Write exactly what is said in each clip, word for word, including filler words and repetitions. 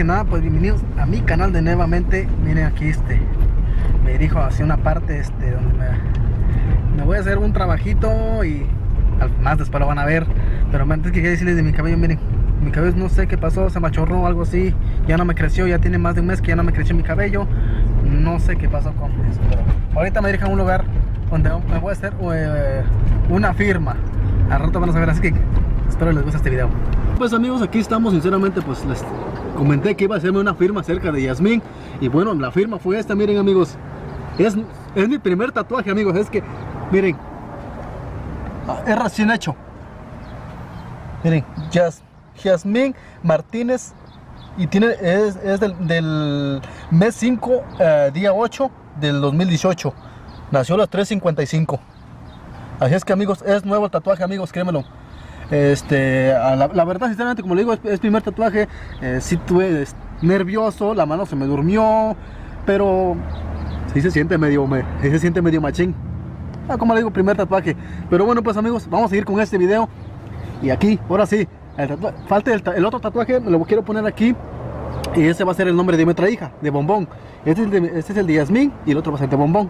nada, pues bienvenidos a mi canal de nuevamente. Miren aquí, este me dirijo hacia una parte este donde me, me voy a hacer un trabajito y al, más después lo van a ver. Pero antes que decirles de mi cabello, miren, mi cabello no sé qué pasó, se me achorró o algo así, ya no me creció, ya tiene más de un mes que ya no me creció mi cabello. No sé qué pasó con eso, pero ahorita me dirijo a un lugar donde me voy a hacer eh, una firma. Al rato van a saber, así que espero les guste este video. Pues amigos, aquí estamos. Sinceramente pues les comenté que iba a hacerme una firma cerca de Yasmín. Y bueno, la firma fue esta, miren amigos. Es, es mi primer tatuaje, amigos. Es que, miren, es recién hecho. Miren, Yas, Yasmín Martínez. Y tiene, es, es del, del mes cinco, eh, día ocho del dos mil dieciocho. Nació a las tres cincuenta y cinco. Así es que amigos, es nuevo el tatuaje, amigos, créemelo. Este, la, la verdad, sinceramente, como le digo, es, es primer tatuaje. eh, Sí tuve es, nervioso, la mano se me durmió, pero sí se siente medio, me, sí se siente medio machín. ah, Como le digo, primer tatuaje. Pero bueno, pues amigos, vamos a seguir con este video. Y aquí, ahora sí, el falta el, el otro tatuaje, me lo quiero poner aquí. Y ese va a ser el nombre de mi otra hija, de Bombón. Este es el de, este es el de Yasmín y el otro va a ser de Bombón.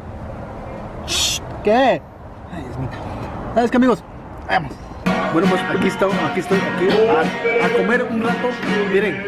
¿Qué? Ay, Dios mío. ¿Sabes qué, amigos? Vamos. Bueno, pues aquí estoy, aquí estoy, aquí a, a comer un rato. Miren.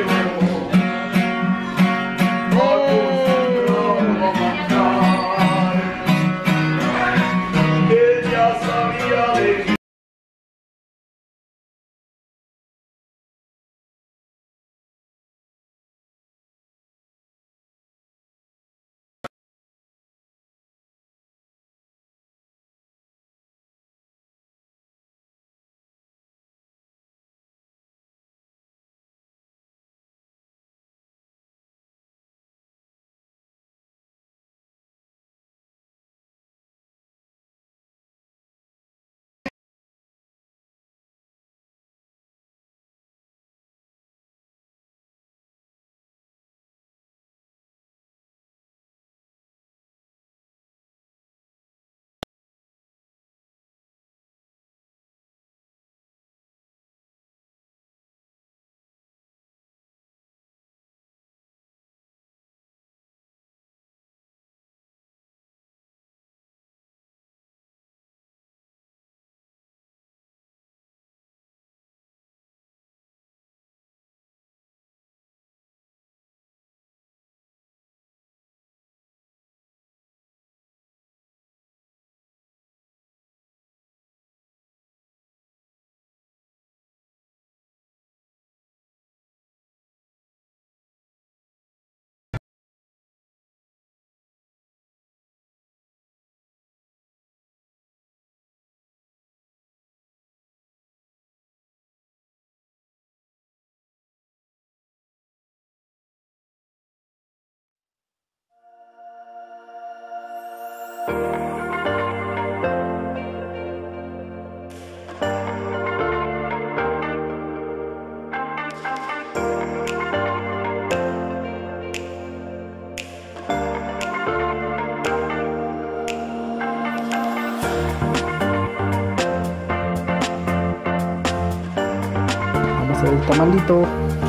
El tamalito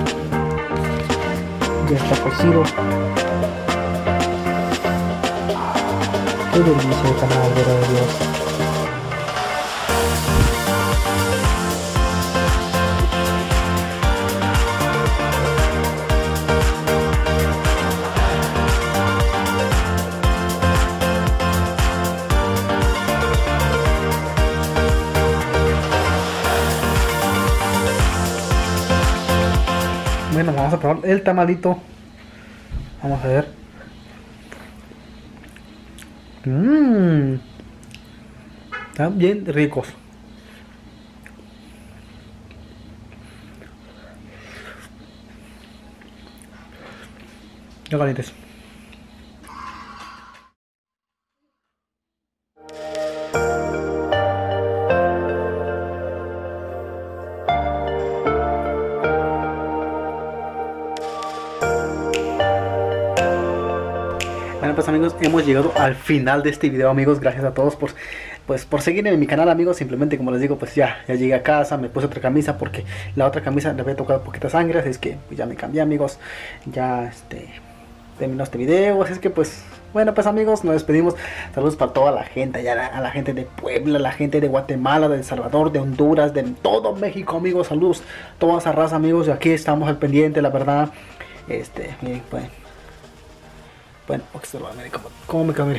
ya está cocido. Qué delicia de tamal, verdad de Dios. Bueno, vamos a probar el tamalito. Vamos a ver. Mmm. Están bien ricos. Ya calientes. Bueno, pues amigos, hemos llegado al final de este video, amigos. Gracias a todos por pues por seguir en mi canal, amigos. Simplemente, como les digo, pues ya, ya llegué a casa, me puse otra camisa porque la otra camisa le había tocado poquita sangre, así es que pues ya me cambié, amigos. Ya este terminó este video, así es que pues bueno, pues amigos, nos despedimos. Saludos para toda la gente, ya a la gente de Puebla, la gente de Guatemala, de El Salvador, de Honduras, de todo México, amigos. Saludos, toda esa raza, amigos. Y aquí estamos al pendiente, la verdad. Este, miren, pues, bueno, porque se lo va a ver cómo, cómo me quedo, miren.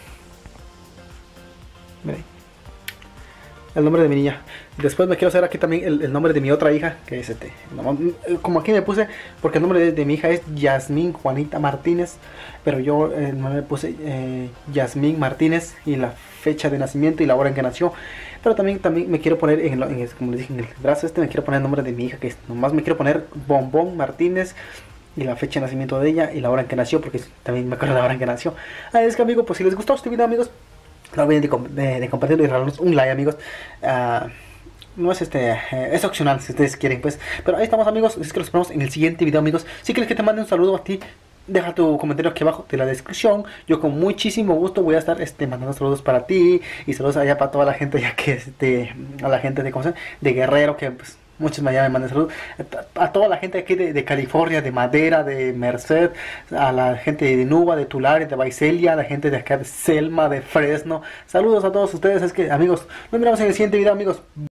Miren. El nombre de mi niña. Después me quiero hacer aquí también el, el nombre de mi otra hija, que es este. Como aquí me puse, porque el nombre de, de mi hija es Yasmín Juanita Martínez, pero yo eh, no le puse eh, Yasmín Martínez y la fecha de nacimiento y la hora en que nació. Pero también, también me quiero poner, en, en, como les dije, en el brazo este me quiero poner el nombre de mi hija, que es, nomás me quiero poner Bombón Martínez y la fecha de nacimiento de ella y la hora en que nació, porque también me acuerdo de la hora en que nació. Ah, es que, amigos, pues si les gustó este video, amigos, no olviden de, de, de compartirlo y regalarnos un like, amigos. Uh, no es este, eh, es opcional si ustedes quieren, pues. Pero ahí estamos, amigos. Es que los esperamos en el siguiente video, amigos. Si quieres que te mande un saludo a ti, deja tu comentario aquí abajo de la descripción. Yo con muchísimo gusto voy a estar este, mandando saludos para ti. Y saludos allá para toda la gente, ya que este, a la gente de, ¿cómo se llama? De Guerrero, que pues muchos allá me mandan saludos. A toda la gente aquí de, de California, de Madera, de Merced, a la gente de Nuba, de Tulare, de Vaiselia, a la gente de acá de Selma, de Fresno. Saludos a todos ustedes. Es que, amigos, nos miramos en el siguiente video, amigos.